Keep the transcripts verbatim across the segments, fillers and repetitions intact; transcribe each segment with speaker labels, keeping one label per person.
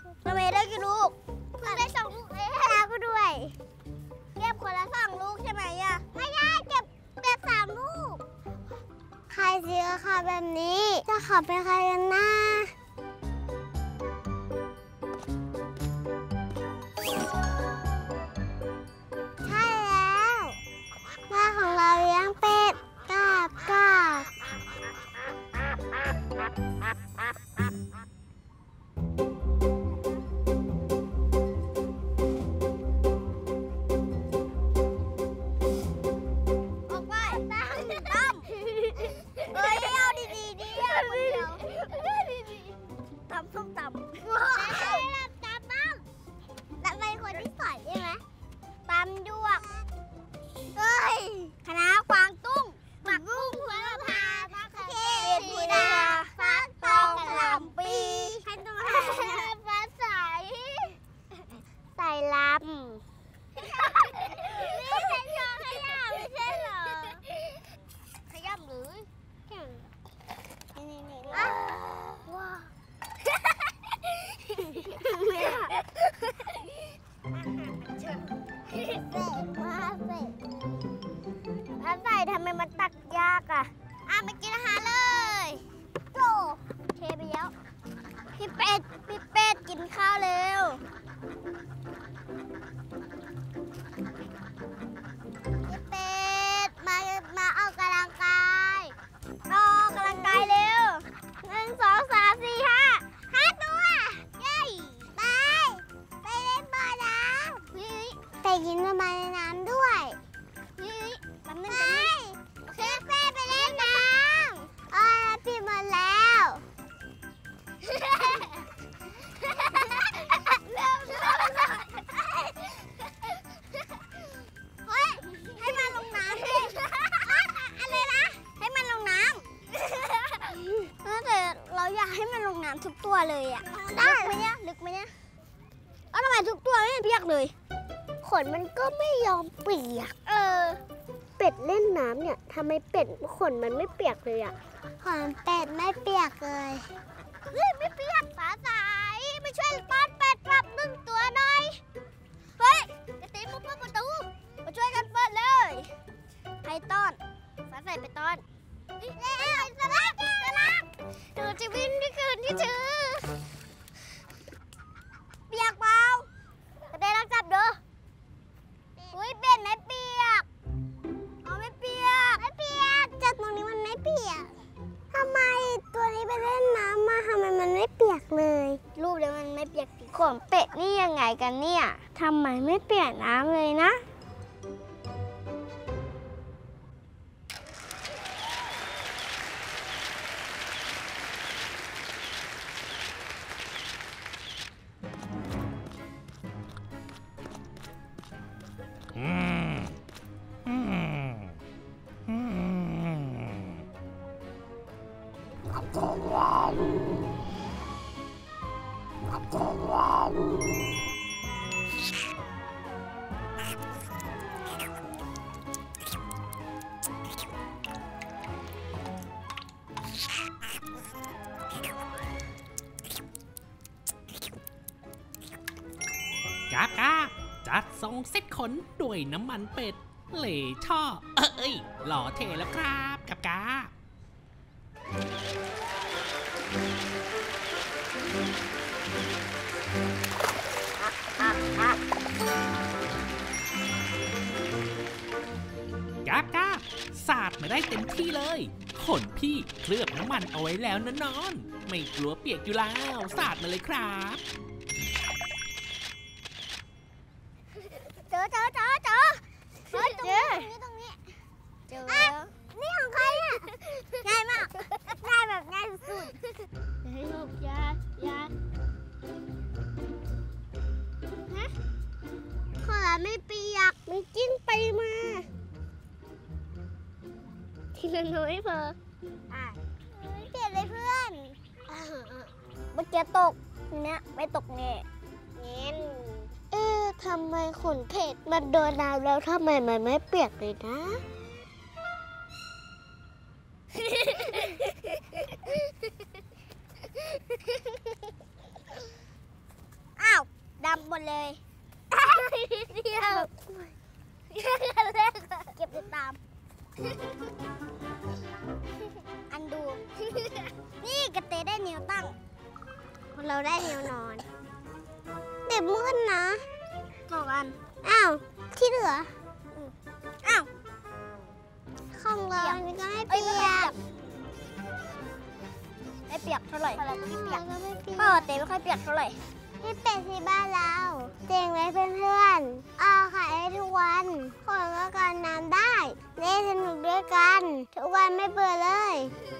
Speaker 1: น้องเมย์ได้กี่ลูกเพิ่งได้สองลูกเองแล้วก็ด้วยเก็บคนละสองลูกใช่ไหมอ่ะไม่ได้เก็บเก็บสามลูกใครซื้อค่ะแบบนี้จะขอเป็นใครกันนะใช่แล้วแม่ของเราเลี้ยงเป็ดกาบกาบส้มตำใช่แล้วตำบ้างแต่เป็นคนที่สอนใช่ไหมตำยวกเฮ้ยคณะกวางตุ้งหมักกุ้งหัวละพามะเขือเทศพีดาฟักทองกะหล่ำปีขันตัวฟ้าใสใส่ลำนี่ใส่ยอขยำไม่ใช่เหรอขยำหรือนี่นี่นี่ว้าวเสร็จมาเสร็จแล้วใส่ทำไมมันตักยากอ่ะอ่ะมากินอาหารเลยโจเทไปแล้วพี่เป็ดพี่เป็ดกินข้าวเร็วพี่เป็ดมามาออกกำลังกายออกกำลังกายเร็วหนึ่งสองสามสี่ห้าห้าตัวเย้ไปไปเล่นบอลน้ำไปกินน้ำมันในน้ำด้วยแป๊บนึงไปเพื่อนเพื่อนไปเล่นน้ำอ๋อปิดหมดแล้วเร็วเร็วเฮ้ยให้มันลงน้ำดิอะไรนะให้มันลงน้ำแต่เราอยากให้มันลงน้ำทุกตัวเลยอ่ะลึกไหมเนี่ยลึกไหมเนี่ยเอ้าทำไมทุกตัวไม่เปียกเลยขนมันก็ไม่ยอมเปียกเออเป็ดเล่นน้ำเนี่ยทำไมเป็ดขนมันไม่เปียกเลยอ่ะขนเป็ดไม่เปียกเลยเฮ้ยไม่เปียกฟ้าใสมาช่วยป้อนเป็ดกลับหนึ่งตัวหน่อยเฮ้ยจะตีมุกเปิดประตูมาช่วยกันเปิดเลยใครต้อนฟ้าใสไปต้อนเร็วสลักสลักดูจะวิ่งที่คืนที่ชื่อเปียกเปล่าจะได้รักจับเด้ออุ้ยเป็ดไม่เปียกเอาไม่เปียกไม่เปียกจากตรงนี้มันไม่เปียกทำไมตัวนี้ไปเล่นน้ำมาทำไมมันไม่เปียกเลยรูปแล้วมันไม่เปียกขนเป็ดนี่ยังไงกันเนี่ยทำไมไม่เปียกน้ำเลยนะ
Speaker 2: กาบกาบจัดทรงเซ็ตขนด้วยน้ำมันเป็ดเหล่ช่อเอ้ยหล่อเท่แล้วครับกาบกาบกาบกาบสาดไม่ได้เต็มที่เลยขนพี่เคลือบน้ำมันเอาไว้แล้วนะนอนไม่กลัวเปียกอยู่แล้วสาดมาเลยครับ
Speaker 1: เจอเจอเจอเจอเฮ้ยตรงนี้ตรงนี้เจอนี่ของใครอ่ะง่ายมากง่ายแบบง่ายสุดให้ลูกยายาฮะขอละไม่เปียกมันจิ้นไปมาทีละน้อยพออ่ะไม่เปียกเลยเพื่อนเมื่อกี้ตกเนี้ยไม่ตกแง่เงี้ยเอ๊ะทำไมขนเป็ดมันโดนน้ำแล้วทำไมมันไม่เปียกเลยนะหมดเลยเดียวเก็บติดตามอันดู นี่กระเตได้แนวตั้งเราได้แนวนอนเด็บมืดนะสองอันอ้าวที่เหลืออ้าวของเรานี่ก็ไม่เปียกไม่เปียกเท่าไหร่ไม่เปียกพ่อเตไม่ค่อยเปียกเท่าไหร่ที่เป็ดที่บ้านเราเตียงไว้เพื่อนๆเอาขายได้ทุกวันคนก็กันน้ำได้เล่นสนุกด้วยกันทุกวันไม่เบื่อเลย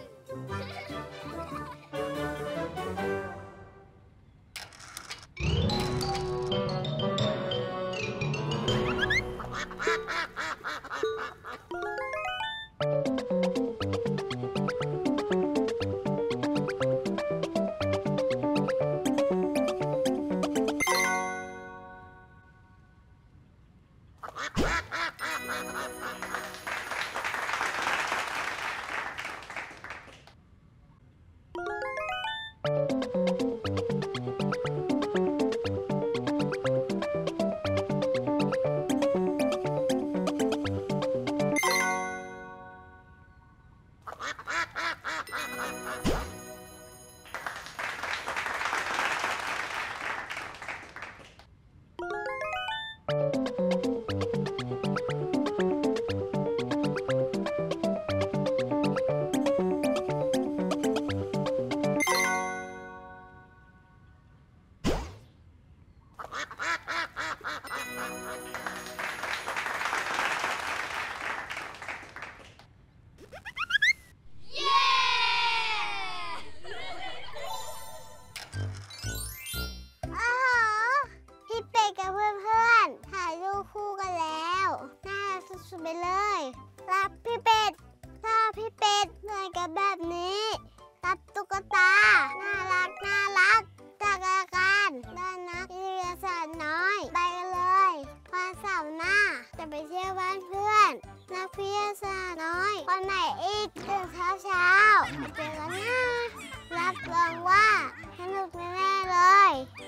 Speaker 1: สุดไปเลยรับพี่เป็ดถ้าพี่เป็ดเหนื่อยกับแบบนี้รับตุ๊กตาน่ารักน่ารักจากรายการด้านนักวิทยาศาสตร์น้อยไปกันเลยวันเสาร์หน้าจะไปเที่ยวบ้านเพื่อนนักวิทยาศาสตร์น้อยวันไหนอีกตื่นเช้าเช้าเจอกันนะรับรองว่าสนุกแน่ๆเลย